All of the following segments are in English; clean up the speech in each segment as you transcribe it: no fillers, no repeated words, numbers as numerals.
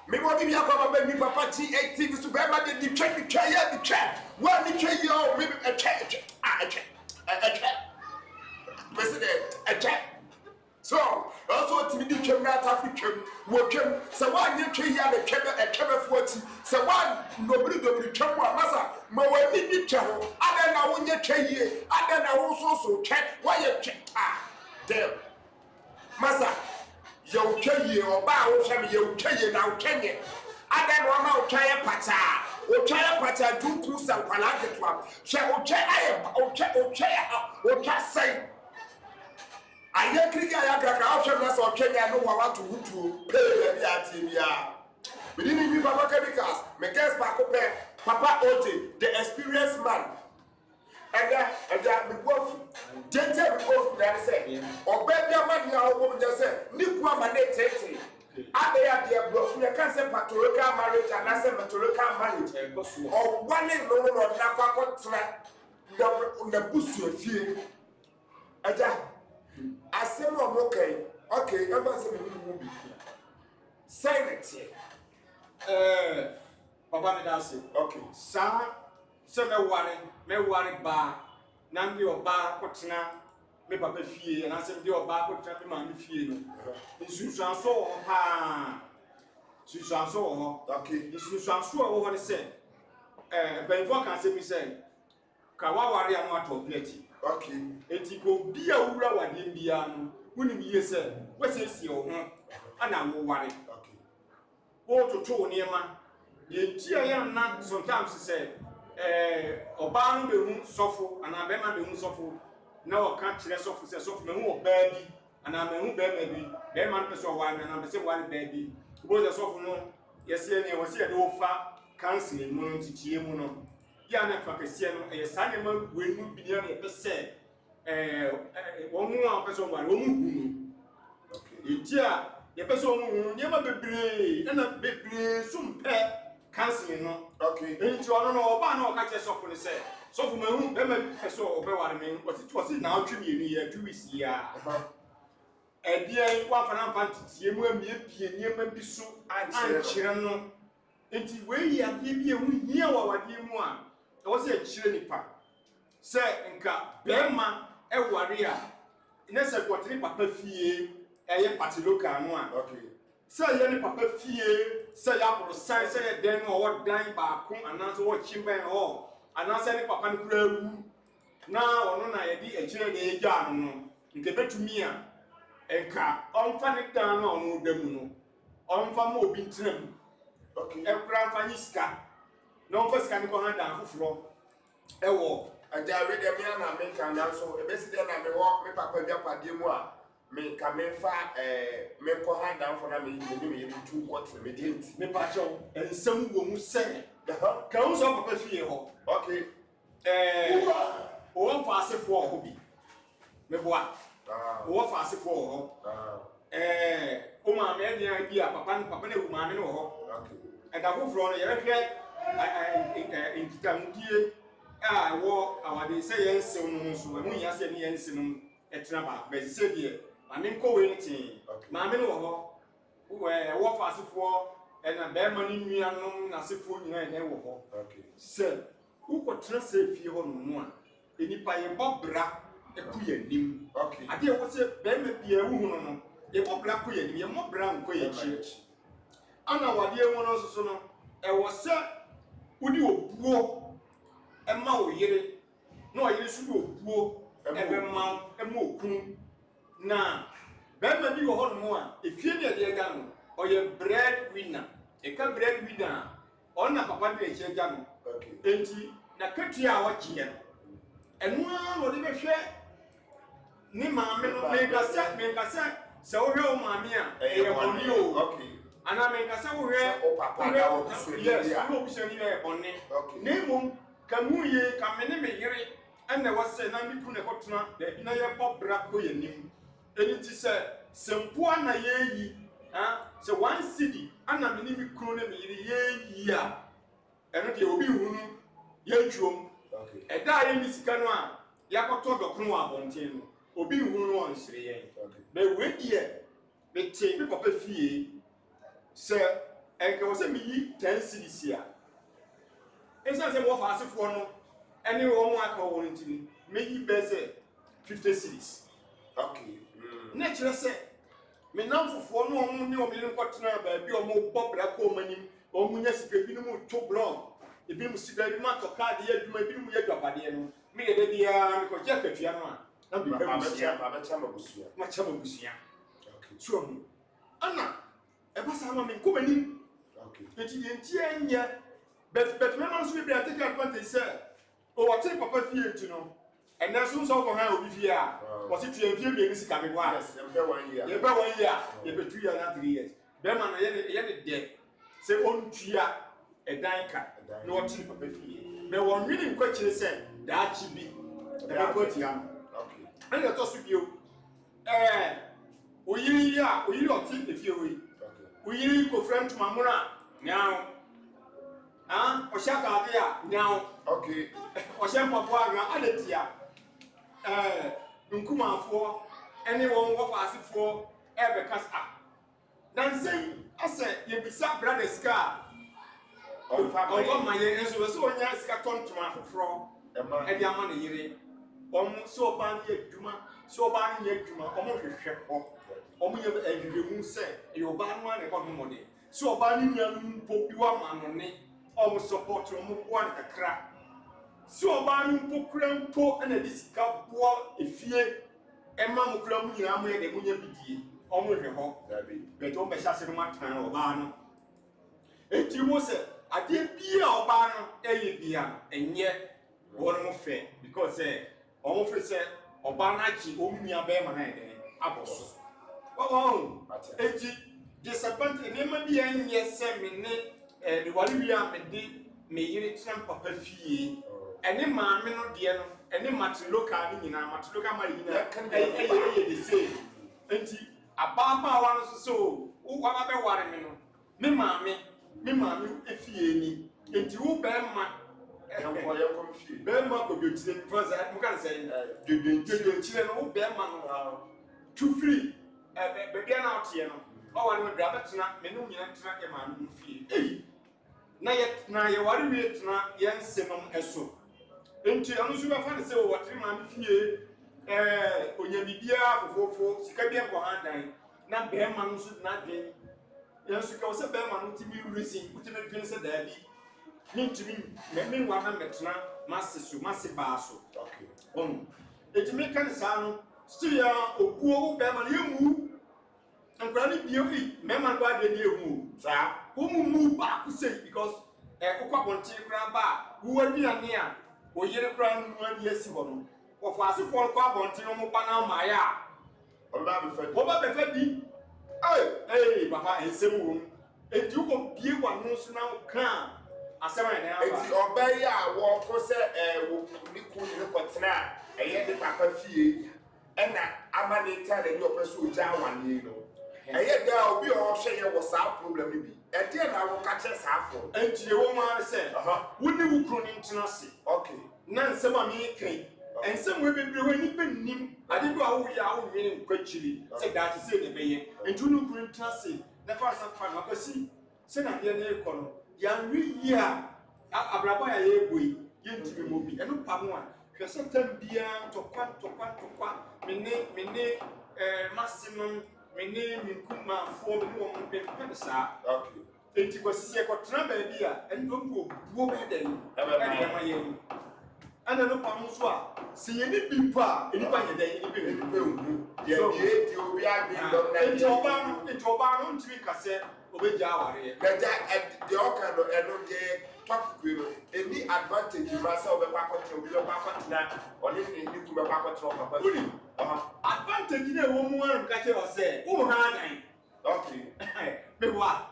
Me body me akwa me papa G8 so be ma the check the check. One the check yo me a check. A check. So, also to me the check na African work so one you check ya the check a check 40. So one nobody check one massa. Ma we ni check ho. Ada na won check ye. Ada na wo so check. Why you check? Damn. Massa. Yo check or ba wo check you check na wo check ye. Ada no ma wo check pata. O check pata do ku san kwala ketwa. Check o check aye o check say. Aye kriki aya kaka o check na so check ya no wa to hutu. Pay be atibia. We didn't give Papa chemicals. Me guess Papa Ote, the experienced man. And that we go gentle because that say or baby man ya woman just say nikwa mane tete ade ya dia bro you can say patriarchal marriage and I say matriarchal marriage or one no na kwa tra na busu afie aja asem o okay ever say me will be silent Papa me dance okay sa se me worry ba na ndi oba kotena me papa fie na se ndi oba kotena me ma me fie no nsusuan so ha susuan so ho okay nsusuan so ho ne se benfo kan se mi se ka wa ware anu ato plate okay enti ko bia wura wade bia no woni mi ye se wesiesie ho ana wo ware okay wo toto niema ye tia ya na sometimes say oba no be hu sofo ana be ma be hu sofo na o ka kire sofo se sofo me hu oba bi ana me hu be ma bi be ma no so wa na be se wa ba bi bo se sofo no yesi ene wo se de wo fa counseling mu no titie mu no ya na fa kese no ye sa ne ma wenu bi ne be se wo mu a pe so wa wo mu hu okay etia ye pe so mu hu ne ma bebre na bebre sumpe counseling no okay enti ono no oba na o ka che sofo ne se sofo mahu be ma peso obe ware me wasi na otwe mi ni ya 2 weeks ya edie wa fana fantitie mu amie pie niema bi so anchire no enti we ya die bi ehu hia wa wade mu a e wo se chire nipa se nka be ma e ware a ne se kwotini papa fie eye party local no a okay say ye ni papa fie say ya pro sai say den no wo dan ba ko ananso wo chimben ho ananso ni papa ni kura wu na ono na ye di echire na eja no nke betumi a enka onfa ni dan no ono damu no onfa ma obi ntinam okay e kura mfa ni sika na onfa sika ni ko na dan foforo e wo aja we dem ya na me kan so e be si dem na me wo me papa bia pade mu a me kamenfa me ko hand down for na me me two quarter me didn't me pa cho ensam wo mu se ka un so papa fie ho okay o fa asefo ho bi me boa o fa asefo ho o ma me dia bi a papa na wu ma me no ho okay e da foforo no ye hwe in kitamudie a wo awade se yense no so mu nya se ni yense no etena ba be se die Mami nko we nti mami no ho wo fa asefo na be ma ni nuanom na asefo nyina na wo ho okay se uko tra se fie ho no mu a enipa ye bobra e ku ye nim okay ade wo se be ma bia wu hu no ye bobra ku ye nim ye mobra nko ye chi ana wade mu no so no e wo se udi obuo e ma wo yire na o yire su di obuo e be ma e ma okun na bema bi wo ho no a efie ne de ga no oye bread winner e ka bread winner ona papa de eche ga no okay enti na katua a wakie no enu a no de be hwe ni maame no me ka se wo hwe o maame a e boni o okay ana me ka se wo hwe o papa da o bisoni ya yes wo bisoni ya e boni okay nemo kamu ye ka me ne me yire ene wo se na mi ku ne kotuna de na ye bobra ko ye nim eni ti se sempo na yeyi se one city ana me ni mi kunu ne me yire yeyi a eno de obi hunu ye twom okay e da ye ni sika no a yakoto dokunu abonten no obi hunu no onsire ye okay be we die be te bi papa fie se and can also be 10 cities here. It's not a more fast for no, any one more community, maybe best 50 cities. Okay. Nature say, me now for no million partner, baby, or more popular coming, or munis, too long. If you see very much of card here, you may be with your body and me a baby, because jacket, Yama. Much of a busia. Okay. So, Anna, a person coming. Okay. It is but members will be taking advantage, sir. Oh, what take Papa fear to know. And that's also for her will be here. Was it to a few coming one? Yes, 1 year. You better 1 year, you 2 years and 3 years. Beman, I dead. Say, on Tia, a danker, no cheap Papa fear. No one really question said that should be a young. Okay. And I toss with you. We don't think if you will. We go friend to Mamura now. Oshaka there now. Okay. Oshempa Pua, Aletia. Nkomo for anyone what was it for ever cast up. Then say, I said, you be some brother's car. Over my years, so when I scatter to my fro, and your money here. Almost so bad yet, Juma, so bad yet, Juma, almost a ship up. Almost every moon said, your bad one about money. So bad young popular man almost support to one a crack. So bad poker po and a discount war if ye and mamma crum yam where the moon be almost a hawk, but don't be shasting my time or banner. And you was I did be our banner, and yet one more fair because almost said, or Banachi, only a bear man, apples. Oh, it's disappointed, never be any yes, the Walivia may unit Papa fee, and then man, no dear, and then much local in our much local marina can be the same. And a baba once so, who whatever waterman, me mammy, if ye any, and you bear my. Bear could be to the person, I'm going to say, you children, oh, bear man, too free, begin out here. Oh, I would rather not, men, a man feel. Now, you worry it not, yes, and so. Into a musuba fan say, what you man fear, when you be here for Sicabia for hand, not bear man should not be. Yes, you can say bear man to be racing, putting a prince at there. Mean to me, me 100 massive basso. Okay. It make a sound, still a poor bearman, you move. And granny beauty, Mamma got the new move, sir. Who move back to say because a cook back, who will be near, or yet a crown 1 year one, or fast for carbon Tino Pana Maya. Or Baba Fetty. Hey, Papa, and some room. A duke of beer one knows now can. As I know, obey our war for we couldn't put now, and yet the Papa fee, and I'm going to tell your pursuit down 1 year. And yet there will be all share was our problem. And then I will catch us half. And to your woman said, wouldn't you come into us? Okay. None some of me came. And some will be doing him. I didn't know how we are winning quickly. Said that to say the bay. And two new green trusty. The first of fun of a sea. Send up your name, Colonel. Young we here. Abraba a way. You to be moving. And no Pamua. You certain beer to quan. Mene, maximum. My name is Nkomo for the woman being sir. Okay. It was a travel here and don't go better than and I know Pamuswa. See any people, anybody day in the room. You'll be into Obama to be cassette over Java. The Okan and talk with any advantage you must have a packet or living in you packet. Advantage in a woman catch or say, oh, honey. Okay. But what?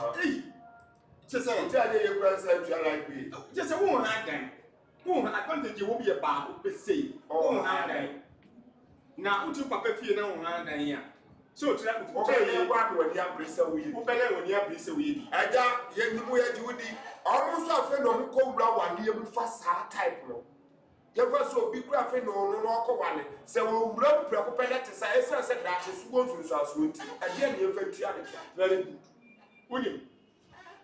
Just say, tell your grandson like me. Just a woman, then. Oh, advantage you will be a bar, but say, oh, honey. Now, two papa fear no honey here. So, to that, when you have bristle with you, better when you have bristle with you. I got Judy. Almost a friend of Nkomo 1 year with fast type. You so big graphic no one. So we will preoccupied to say, I said that is going to us with and then you very good. William.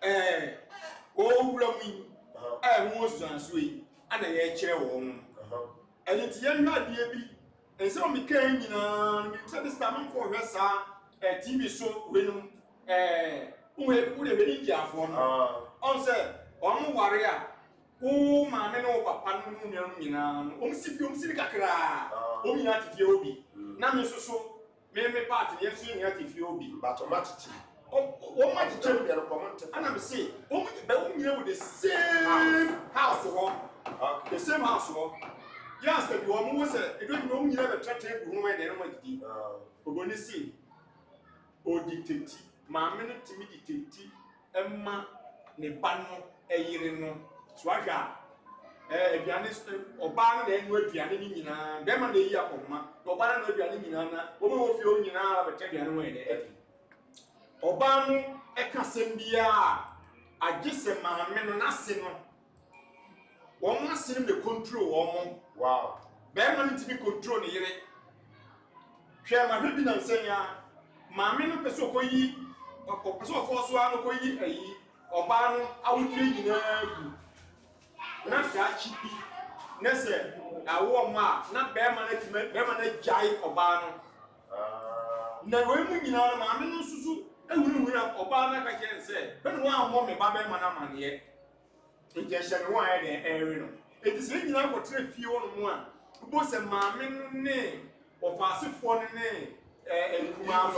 wuramu won so yi ana ye kire won eni ti yan adie bi ense o mi kan nyina mi tse this time for hwesa TV so wenum uwe be India for no on say on ware a wo ma me no papa no nunu nyina o msi kakra o nyina ti fie obi na me so me part ye so nyina ti fie obi but automatically o ma ti chem there comment and I'm say o mu be o nyina with the same house ho the same house ho yes the one who say e don't know nyina be trate gu ho e dey no ma didi ogoni see o dictate ma me no timi dictate emma ne ba no eyire no so aga aduane oba na enu aduane ni nyina be ma na yi akoma oba na aduane nyina na o mo fi o nyina be te aduane we de oba no eka sem bia agise ma me no na se no wo ma se no de control wo mo wow be ma no timi control ne yire hwe ma hwe bi na nsen ya ma me no peso ko yi o peso fo so ano ko yi ayi oba no awutire nyina gu na ka chipi na se awo ma na be ma na jai oba no na we mu nyina no ma me no susu ewuru na oba na ka kire se be no wa mo me ba be ma na mane nje hye no wa e de ere no eti se nyina ko tire fie wo no mu a bo se ma me no ne ofasefo ne enkumafo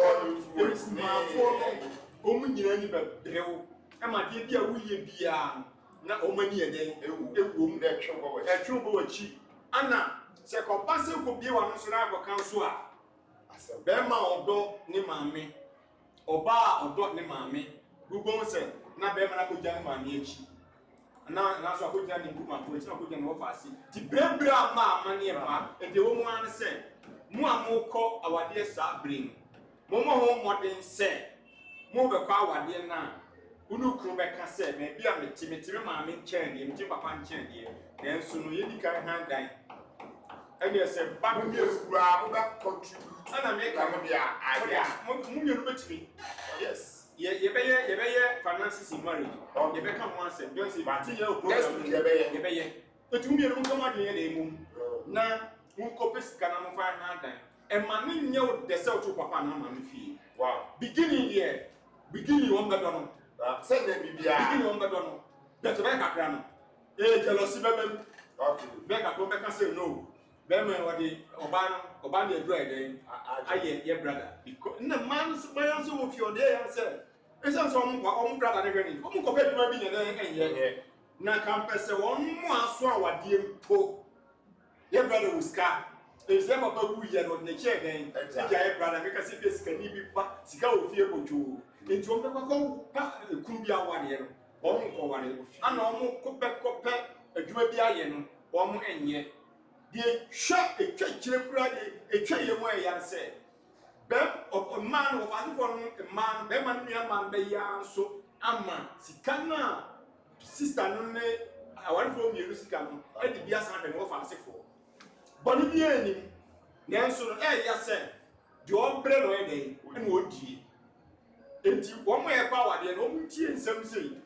o mu nyina ni be brewo e ma de bia wuye bia na omani eden ewom na etwebo wachi ana se ko pase ko bie wa no so na ko kan so a be ma odo ni maame oba odo ni maame gugu se na be ma na ko jani maame echi na so ko jani nguma ko echi na ko jani ofasi ti brebra ma amane ma ede wo mu an se mu amukọ awade sa bring mo ho modern se mo be kwa awade na unu kru be ka se na bia metime maame nchen de mti papa nchen de na nso no yedi kan han dan ene se ba mo bi esura mo ba contribute ana me ka mo bia aya mo mi no betimi yes ye be finances in marriage ye be ka mo answer don't say but ye o program ye be etu mi no mo ma de ye de mum na unkopes kana mo fa na dan e ma ne nye o de se o to papa na ma me fie wow beginning on bedo no say na bibia beginning on bedo no beto be kakra no jealousy be bem okay be kakra be ka say no be me wodi oba na edu eden aye ye brother because na man so man so wo fie o de ya say esa so om brother ne hwani om ko be duma bi ne enye na kampese won mu aso awade mpo ye brother uska if them papa wu ye no ne che den ja ye brother make say be sika ni bi pa sika ofie bojo enti on be ko pa kun bi awade no on ko ware ana on ko pe adwuma bi aye no on enye de hwa etwakire kura de etwaye mo eya se be man of asifo no man be man nua man be ya so ama sika na sister no ne awarefo mi sika no e de bia san be no fa asifo boni bi ani nenso no ya se de obre no e dey na odie enti wo mo ye kwa wade no mo tie nsam sei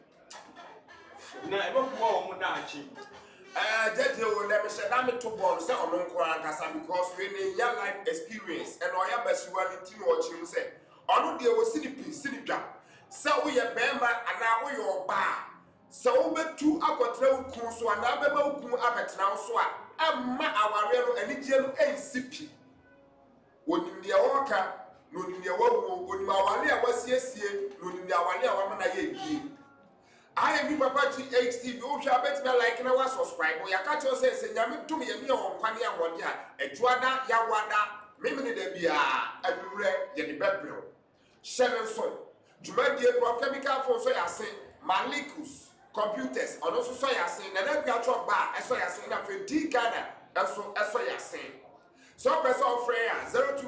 na e bo ko wo mo da achi jeje wo na me se na me to ball se ono nko ankasa because we need your life experience and oya basiwality no ochi se ono de wo sini dwa se wo ye bema ana wo ye oba se wo betu akotra wo kun so ana bema wo kun abetra wo so a amma aware no anigye no ensipi wonim de woka no nim de wo wonim awale a wasiesie no nim de awale a wamana ye bi I am Papa GHTV. Oh, shall bet me like na was subscribe. Ya catch us say nyame to me ye on kwani awode a ejuada ya wada memene de bia adure ye de bebro seven so jumadie chemical for so ya say malikus computers and also so ya say na na bia chop ba eso ya say na fe di Ghana eso ya say so person of prayer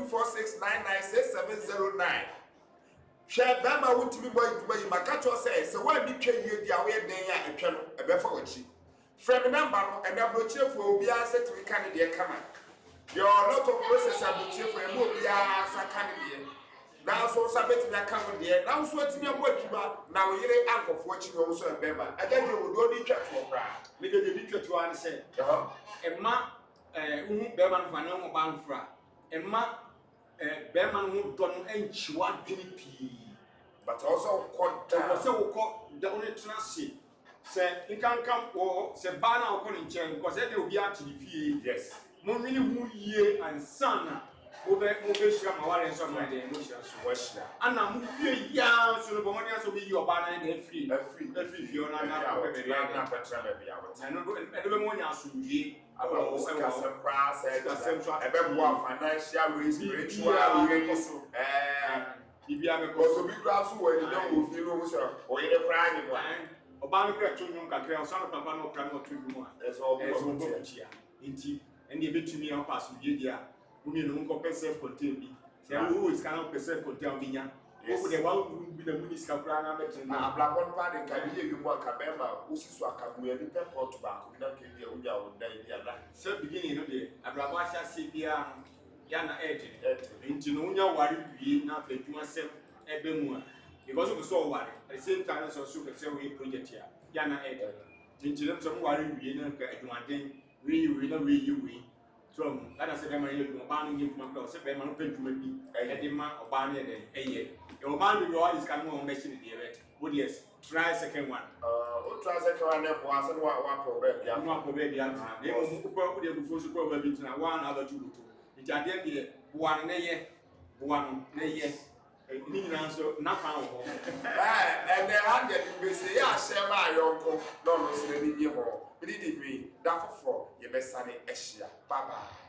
0246996709 share bama wutimi boy dubai makacho say wa bi twa yie dia we den ya etwa no ebefa wachi frame number no e na brochefo obi answer to kan de kama your lot of process abrochefo e mo obi asa kan de Now so sabet me account there. Now so at me what you are now you uncle for what you also a member. I get you do the church for bra. Me de the church one say. E ma be man fa na mo ban fra. E ma be man ho do no enchi wa dwene pi. But also contact. Say we call the only transit. Say you can come or say ba na ko ni chen because they will be at the fie. Yes. Mo mini hu ye and son. Over share my warren some my emotions. And I'm young, so the woman has to be your banner and free. Free, you're not a we no go self-contained be. Say who is cannot self-contained be nya. Who the one who be the minister plan better na. Black one part in Kabi you want Kabema, who is Wakamu and the port back. We don't get the Uya or Diana. So beginning of the Abrabasha Sibia Yana Edge. Into Nunya worry na fe tuma self ebemu. Because we saw worry. At the same time as also the same project here. Yana Edge. Into them some worry we na edwanden we no we. So, I said, I'm going to ban him from my said, I'm going to be a demand or ban it. Your man will always come on machine the event. Would yes, try second one. Try second one, once and one problem. I'm not for baby answer. They will probably before super baby to one other two. It are there, one nay, one nay. So, not found. And they had to say, yeah, share my uncle, no, no, so they need you more. Believe me, that for your best sunny Asia. Bye bye.